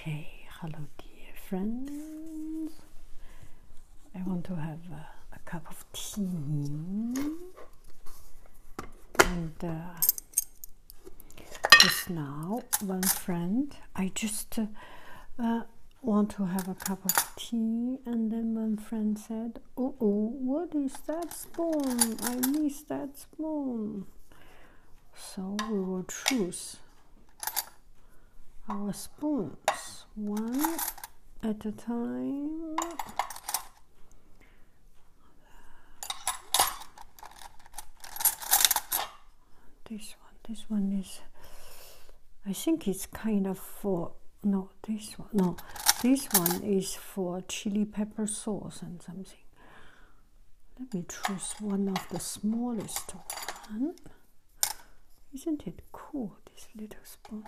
Okay, hello dear friends. I want to have a cup of tea, and just now one friend, I just want to have a cup of tea, and then one friend said, oh, what is that spoon? I miss that spoon. So we will choose our spoons one at a time. This one is, I think it's kind of for, no, this one is for chili pepper sauce and something. Let me choose one of the smallest one. Isn't it cool, this little spoon?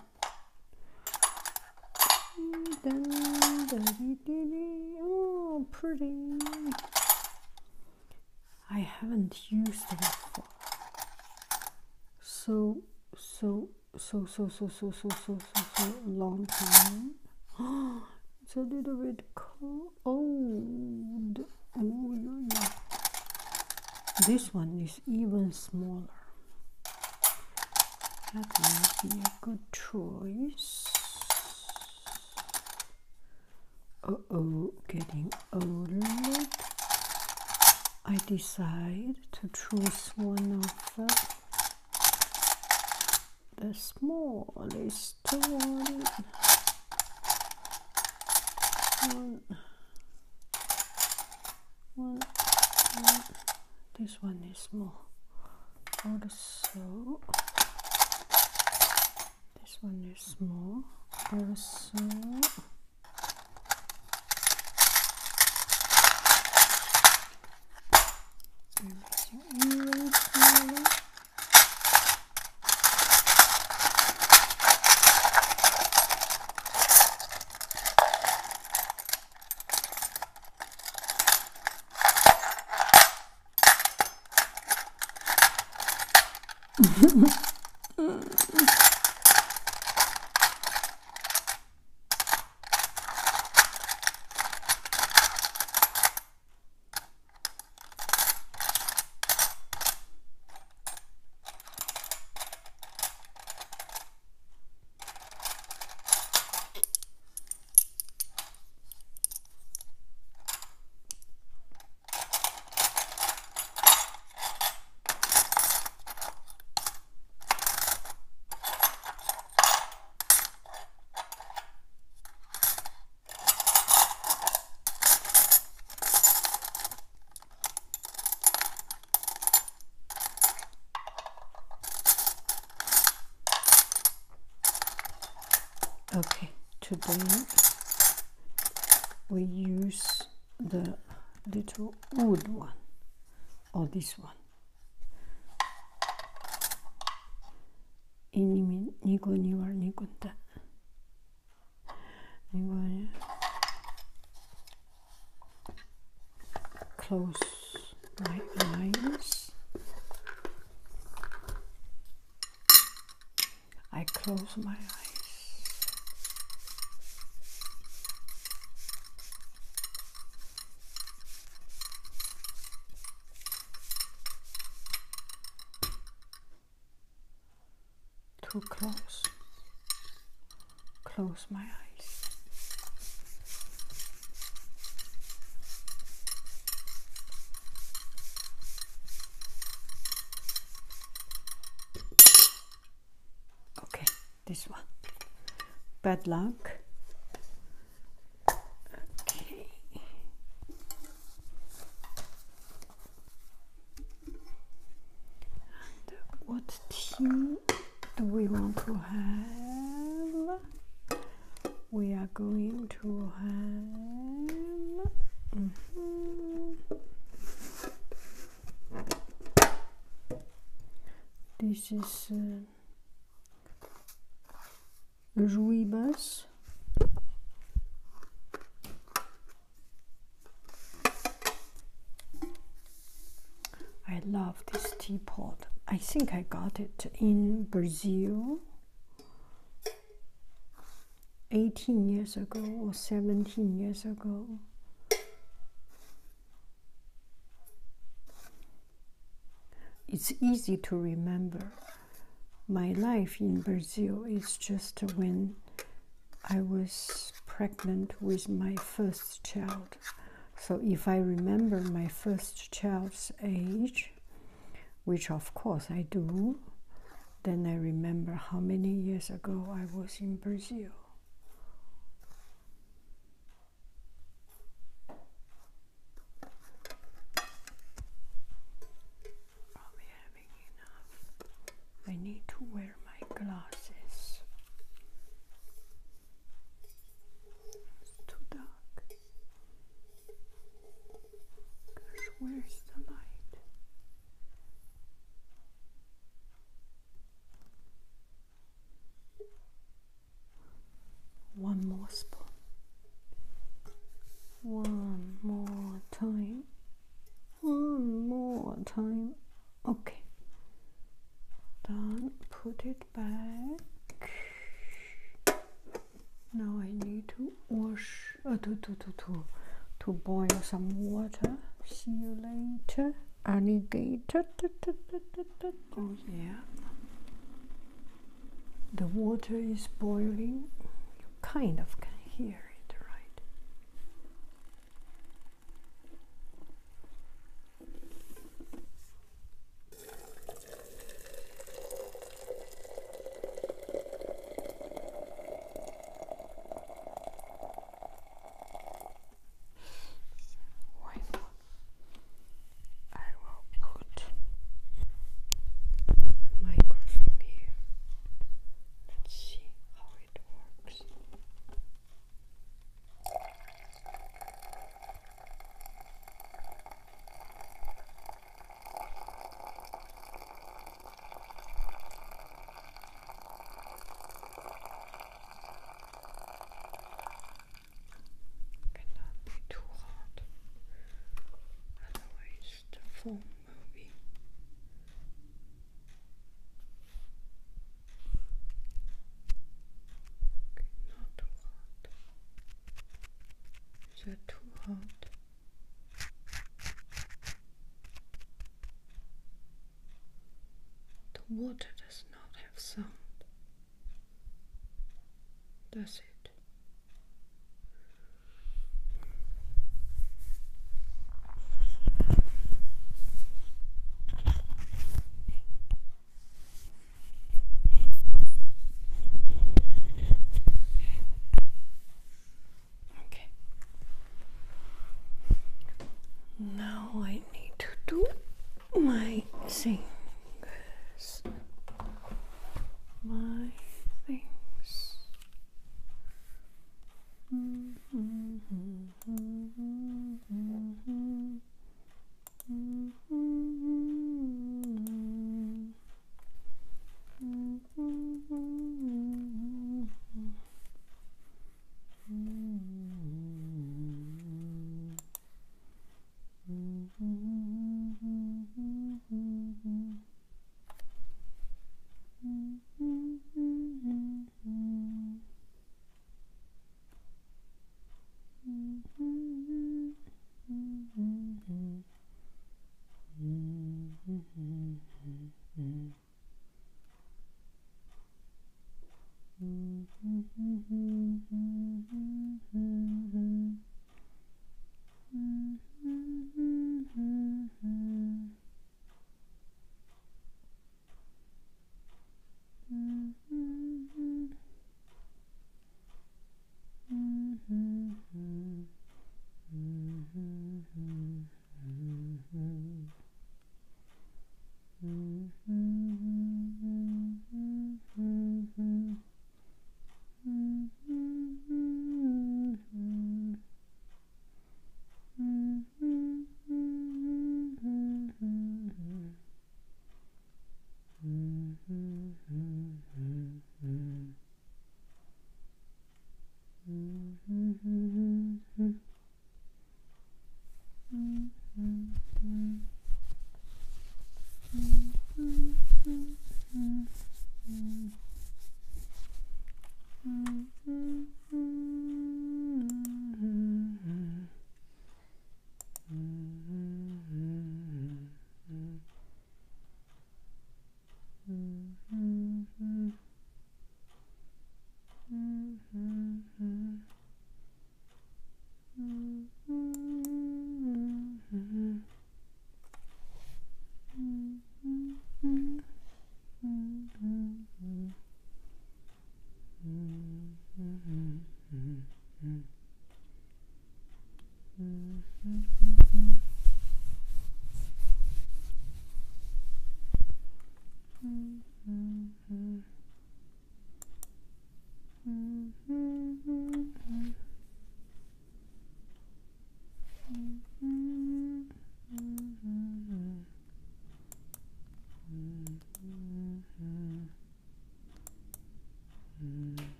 Oh, pretty. I haven't used it before. So long time. It's a little bit cold. Oh, yeah. This one is even smaller. That might be a good choice. Getting older. I decide to choose one of the smallest one. This one is small. Also, this one is small. Also, even smaller. Okay, today we use the little wood one, or this one. 이님이 니곤이와 니곤다. 이거 close my eyes. I close my eyes. Too close. Close my eyes. Okay, this one. Bad luck. Okay. And what tea do we want to have? We are going to have this is Rooibos. I love this teapot. I think I got it in Brazil. 18 years ago or 17 years ago. It's easy to remember. My life in Brazil is just when I was pregnant with my first child. So if I remember my first child's age, which of course I do, then I remember how many years ago I was in Brazil. Are we having enough? I need to wear my glasses. It's too dark. Gosh, where's the light? One more spoon. One more time. One more time. Okay. Done. Put it back. Now I need to wash. To boil some water. See you later, alligator. Oh yeah. The water is boiling. You kind of can hear it, right? Why not? I will put the microphone here. Let's see how it works. Cannot be too hot, otherwise the foam will be. Okay, not too hot. Is that too hot? The water does not have sound, does it? Okay. Now I need to do my things. My things.